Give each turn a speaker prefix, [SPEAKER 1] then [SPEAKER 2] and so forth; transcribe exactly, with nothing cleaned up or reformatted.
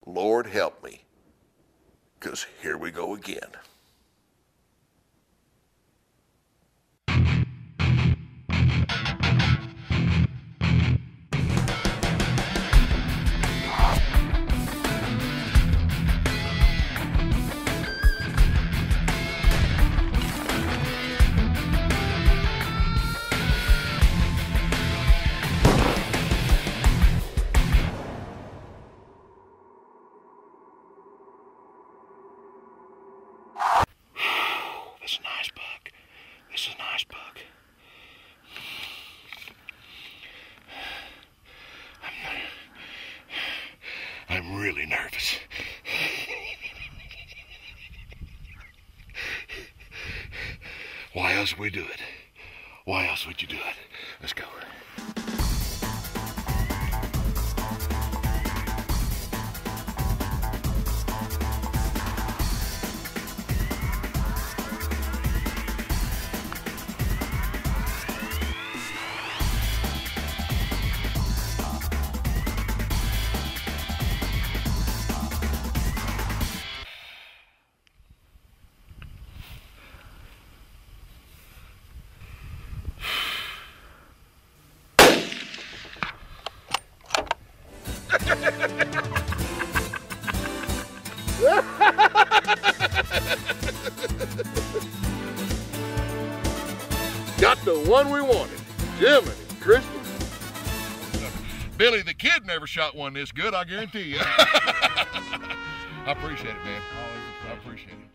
[SPEAKER 1] Lord help me, 'cause here we go again.
[SPEAKER 2] This is a nice buck. This is a nice buck. I'm, I'm really nervous. Why else would we do it? Why else would you do it? Let's go.
[SPEAKER 1] Got the one we wanted. Jiminy Christmas.
[SPEAKER 2] Billy the Kid never shot one this good, I guarantee you. I appreciate it, man. I appreciate it.